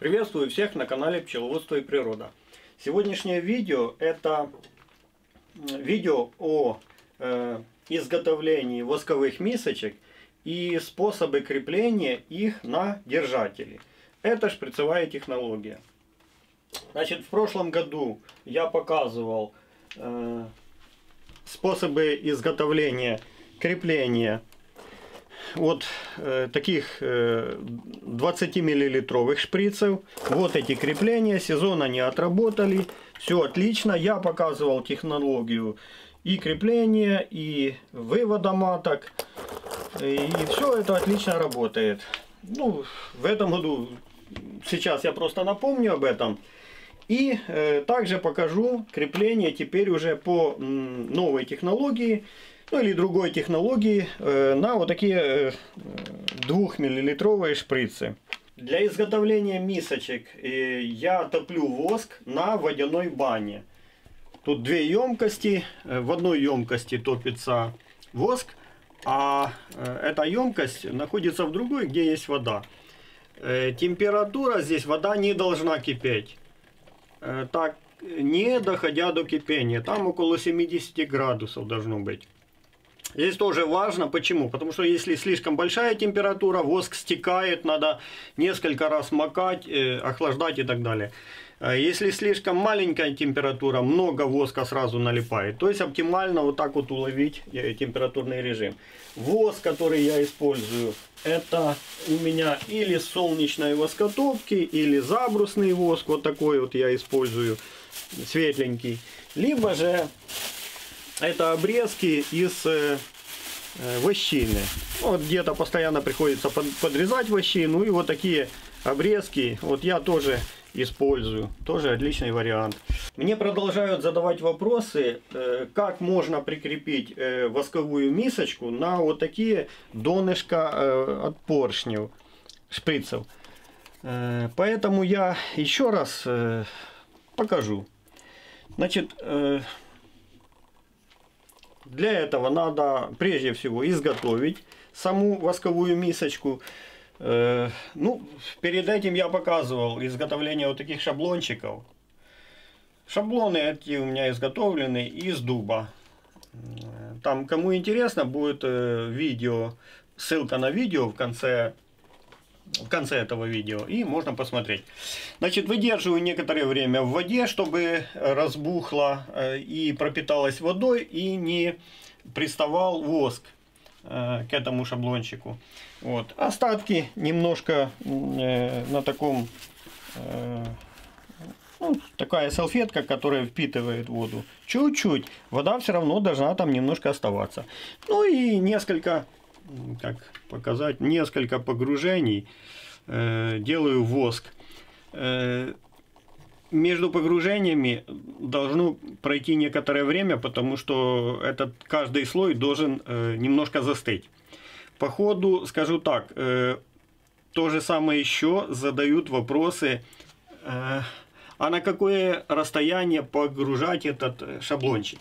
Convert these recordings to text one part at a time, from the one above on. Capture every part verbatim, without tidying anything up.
Приветствую всех на канале Пчеловодство и природа. Сегодняшнее видео это видео о э, изготовлении восковых мисочек и способы крепления их на держатели. Это шприцевая технология. Значит, в прошлом году я показывал э, способы изготовления крепления вот э, таких э, двадцатимиллилитровых шприцев. Вот эти крепления, сезон они отработали, все отлично. Я показывал технологию и крепления, и вывода маток, и все это отлично работает. Ну, в этом году, сейчас я просто напомню об этом. И э, также покажу крепление теперь уже по м, новой технологии, ну или другой технологии, э, на вот такие э, двухмиллилитровые шприцы. Для изготовления мисочек э, я топлю воск на водяной бане. Тут две емкости, в одной емкости топится воск, а э, эта емкость находится в другой, где есть вода. Э, температура здесь, вода не должна кипеть. Э, так, не доходя до кипения, там около семидесяти градусов должно быть. Здесь тоже важно, почему? Потому что если слишком большая температура, воск стекает, надо несколько раз макать, э, охлаждать и так далее. Если слишком маленькая температура, много воска сразу налипает. То есть оптимально вот так вот уловить температурный режим. Воск, который я использую, это у меня или солнечные воскотопки, или забрусный воск, вот такой вот я использую, светленький. Либо же это обрезки из э, вощины. Вот где-то постоянно приходится под, подрезать вощину. И вот такие обрезки вот я тоже использую. Тоже отличный вариант. Мне продолжают задавать вопросы, э, как можно прикрепить э, восковую мисочку на вот такие донышка э, от поршнев, шприцев. Э, поэтому я еще раз э, покажу. Значит, э, для этого надо прежде всего изготовить саму восковую мисочку. Э, ну, перед этим я показывал изготовление вот таких шаблончиков. Шаблоны эти у меня изготовлены из дуба. Там, кому интересно, будет э, видео, ссылка на видео в конце, в конце этого видео, и можно посмотреть. Значит, выдерживаю некоторое время в воде, чтобы разбухло э, и пропиталось водой, и не приставал воск э, к этому шаблончику. Вот. Остатки немножко э, на таком, э, ну, такая салфетка, которая впитывает воду. Чуть-чуть. Вода все равно должна там немножко оставаться. Ну и несколько, как показать, несколько погружений э, делаю в воск. Э, между погружениями должно пройти некоторое время, потому что этот каждый слой должен э, немножко застыть. По ходу скажу так, э, то же самое еще задают вопросы, э, а на какое расстояние погружать этот шаблончик.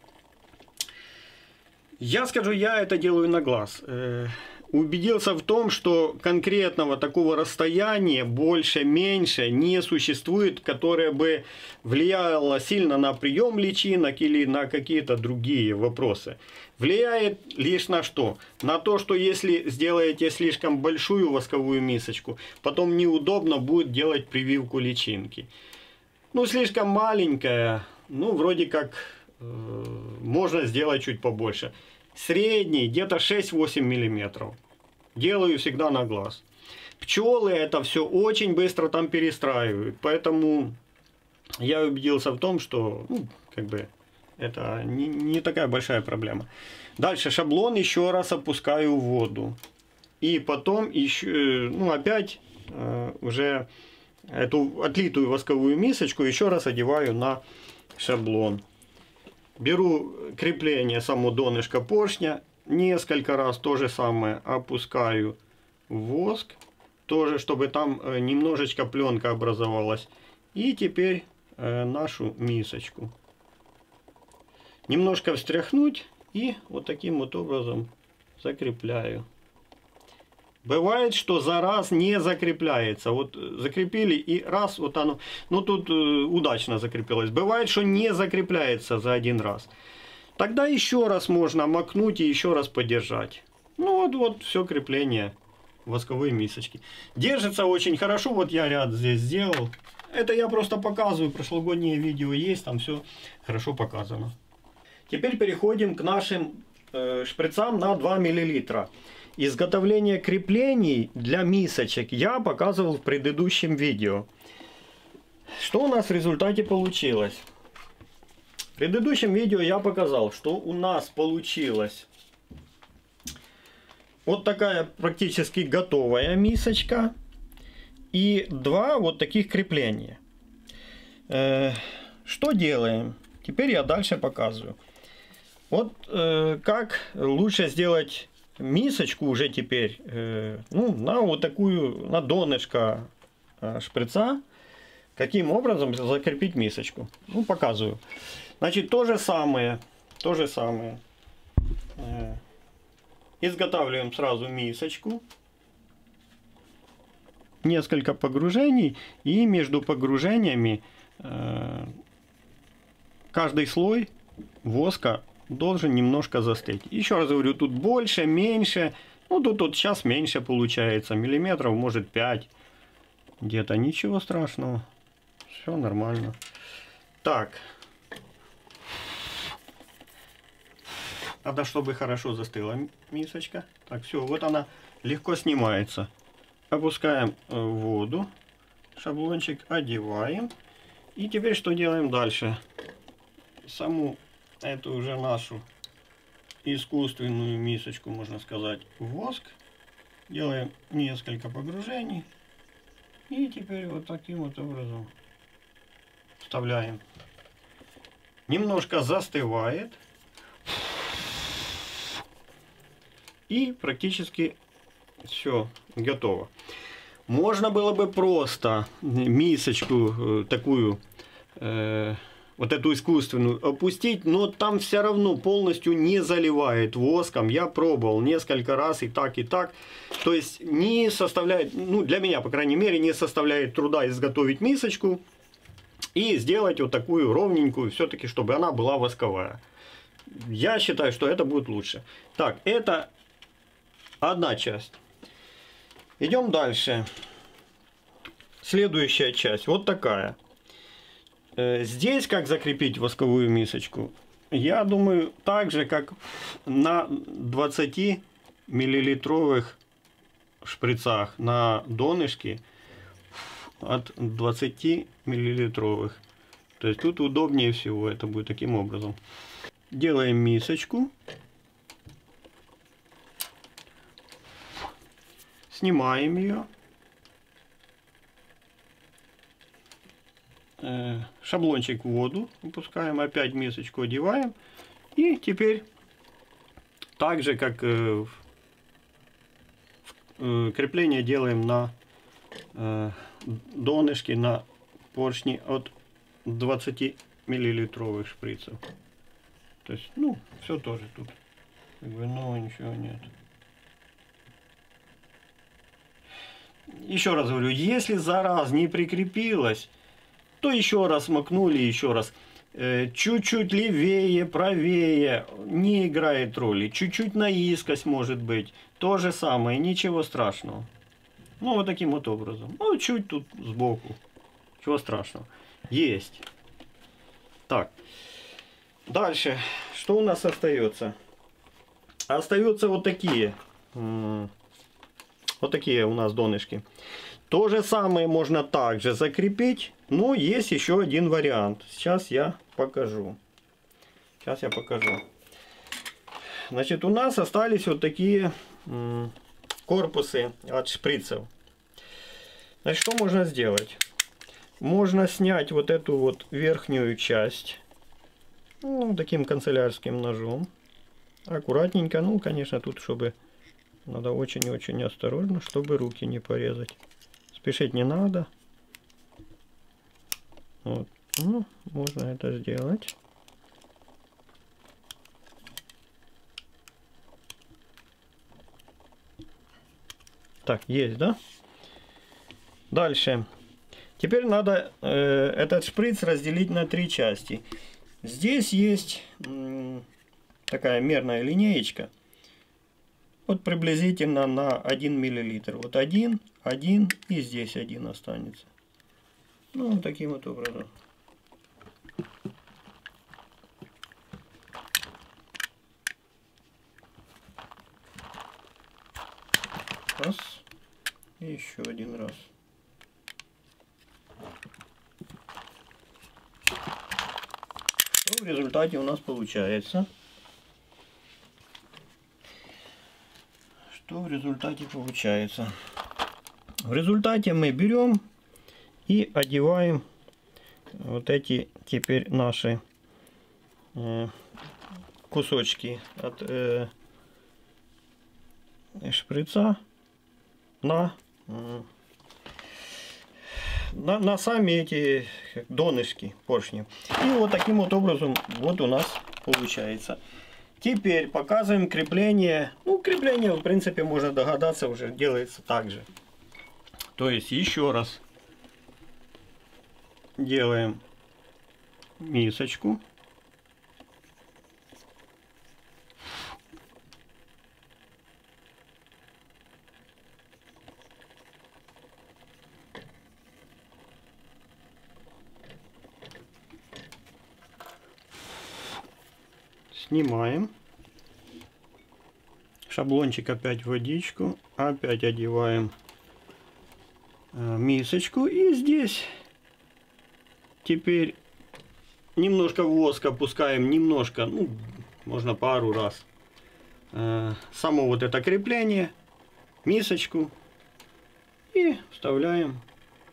Я скажу, я это делаю на глаз. Э, убедился в том, что конкретного такого расстояния больше-меньше не существует, которое бы влияло сильно на прием личинок или на какие-то другие вопросы. Влияет лишь на что? На то, что если сделаете слишком большую восковую мисочку, потом неудобно будет делать прививку личинки. Ну, слишком маленькая, ну, вроде как э, можно сделать чуть побольше. Средний, где-то шесть-восемь миллиметров. Делаю всегда на глаз. Пчелы это все очень быстро там перестраивают. Поэтому я убедился в том, что, ну, как бы, это не, не такая большая проблема. Дальше шаблон еще раз опускаю в воду. И потом еще, ну, опять э, уже эту отлитую восковую мисочку еще раз одеваю на шаблон. Беру крепление, само донышко поршня, несколько раз то же самое опускаю в воск, тоже чтобы там немножечко пленка образовалась. И теперь э, нашу мисочку немножко встряхнуть и вот таким вот образом закрепляю. Бывает, что за раз не закрепляется. Вот закрепили и раз, вот оно, ну тут э, удачно закрепилось. Бывает, что не закрепляется за один раз. Тогда еще раз можно макнуть и еще раз подержать. Ну вот, вот все крепление восковой мисочки. Держится очень хорошо. Вот я ряд здесь сделал. Это я просто показываю. Прошлогоднее видео есть, там все хорошо показано. Теперь переходим к нашим э, шприцам на два миллилитра. Изготовление креплений для мисочек я показывал в предыдущем видео. Что у нас в результате получилось? В предыдущем видео я показал, что у нас получилось вот такая практически готовая мисочка и два вот таких крепления. Э, что делаем? Теперь я дальше показываю. Вот э, как лучше сделать мисочку уже теперь, э, ну, на вот такую, на донышко э, шприца. Каким образом закрепить мисочку? Ну, показываю. Значит, то же самое, то же самое. Э, изготавливаем сразу мисочку. Несколько погружений, и между погружениями э, каждый слой воска должен немножко застыть. Еще раз говорю, тут больше, меньше. Ну, тут, тут сейчас меньше получается. Миллиметров, может, пять. Где-то ничего страшного. Все нормально. Так. Надо, чтобы хорошо застыла мисочка. Так, все, вот она легко снимается. Опускаем в воду. Шаблончик одеваем. И теперь что делаем дальше? Саму эту уже нашу искусственную мисочку, можно сказать, в воск. Делаем несколько погружений. И теперь вот таким вот образом вставляем. Немножко застывает. И практически все готово. Можно было бы просто мисочку такую, э, вот эту искусственную, опустить, но там все равно полностью не заливает воском. Я пробовал несколько раз и так, и так. То есть не составляет, ну для меня, по крайней мере, не составляет труда изготовить мисочку и сделать вот такую ровненькую, все-таки, чтобы она была восковая. Я считаю, что это будет лучше. Так, это одна часть. Идем дальше. Следующая часть, вот такая. Здесь как закрепить восковую мисочку? Я думаю, так же, как на двадцати миллилитровых шприцах на донышке от двадцати миллилитровых. То есть тут удобнее всего это будет таким образом. Делаем мисочку. Снимаем ее. Шаблончик в воду опускаем, опять мисочку одеваем, и теперь так же как крепление делаем на донышке, на поршни от двадцати миллилитровых шприцев. То есть, ну, все тоже тут, как бы, ну, ничего нет. Еще раз говорю, если за раз не прикрепилось, то еще раз макнули, еще раз. Чуть-чуть левее, правее, не играет роли. Чуть-чуть наискось может быть. То же самое, ничего страшного. Ну, вот таким вот образом. Ну, чуть тут сбоку. Чего страшного. Есть. Так. Дальше. Что у нас остается? Остаются вот такие. Вот такие у нас донышки. То же самое можно также закрепить, но есть еще один вариант. Сейчас я покажу. Сейчас я покажу. Значит, у нас остались вот такие корпусы от шприцев. Значит, что можно сделать? Можно снять вот эту вот верхнюю часть, ну, таким канцелярским ножом. Аккуратненько, ну, конечно, тут, чтобы надо очень-очень осторожно, чтобы руки не порезать. Спешить не надо. Вот. Ну, можно это сделать. Так, есть, да? Дальше. Теперь надо э, этот шприц разделить на три части. Здесь есть м, такая мерная линеечка. Вот приблизительно на один миллилитр. Вот один, один и здесь один останется. Ну, вот таким вот образом. Раз. И еще один раз. Что в результате у нас получается? Что в результате получается? В результате мы берем и одеваем вот эти теперь наши э, кусочки от э, шприца на, э, на, на сами эти донышки поршни. И вот таким вот образом вот у нас получается. Теперь показываем крепление. Ну, крепление, в принципе, можно догадаться, уже делается так же. То есть еще раз делаем мисочку. Снимаем. Шаблончик опять в водичку. Опять одеваем э, мисочку. И здесь теперь немножко воска опускаем. Немножко, ну, можно пару раз. Э, само вот это крепление. Мисочку. И вставляем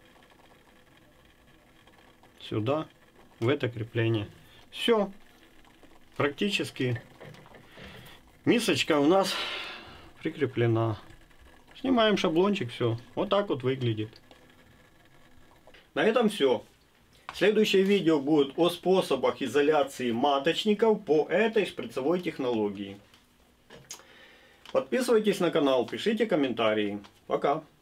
сюда, в это крепление. Все. Практически мисочка у нас прикреплена. Снимаем шаблончик, все. Вот так вот выглядит. На этом все. Следующее видео будет о способах изоляции маточников по этой шприцевой технологии. Подписывайтесь на канал, пишите комментарии. Пока.